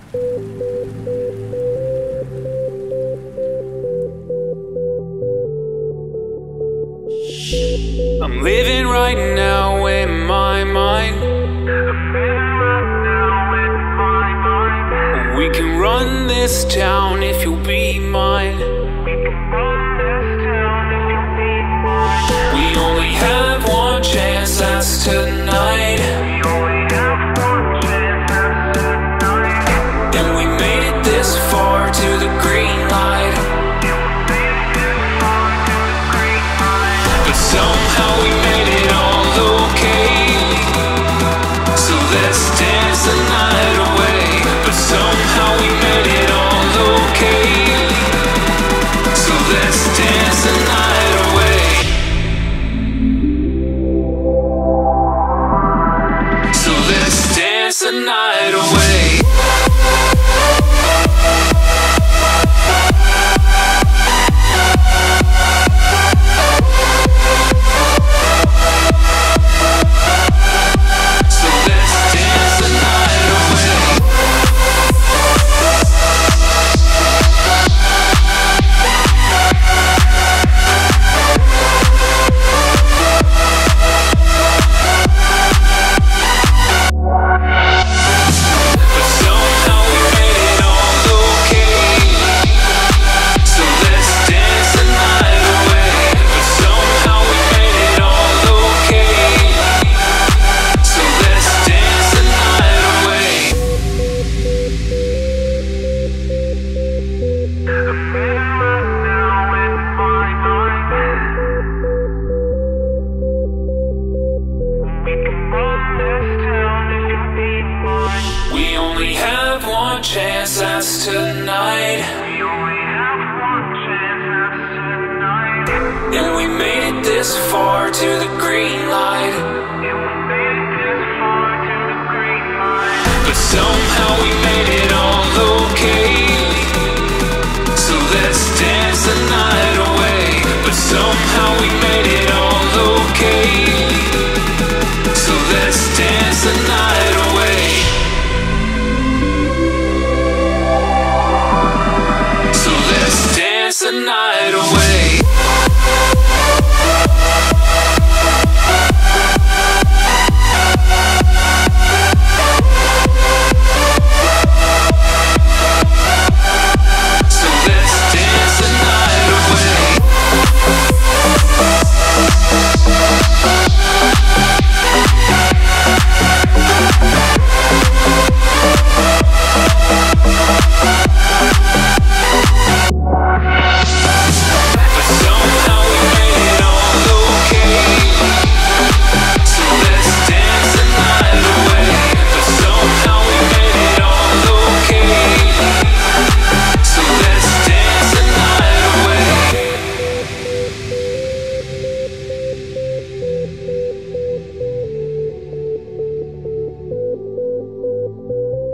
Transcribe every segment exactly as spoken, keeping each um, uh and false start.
I'm living right now in my mind. We can run this town if you'll be mine. We only have one chance, that's tonight. And we made it this far to the green light. But somehow we made it all okay. So let's dance the night away. But somehow we made it all okay. So let's dance the night away. So let's dance the night away. We only have one chance, that's tonight. We only have one chance, that's tonight. And we made it this far to the green light. And we made it this far to the green light. But somehow we made it all okay. So let's dance the night away. But somehow we made it all okay. So let's dance the night away. Dance the night away. So let's dance the night away.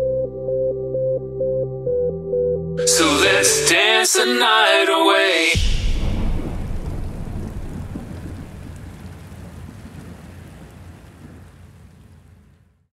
So let's dance the night away.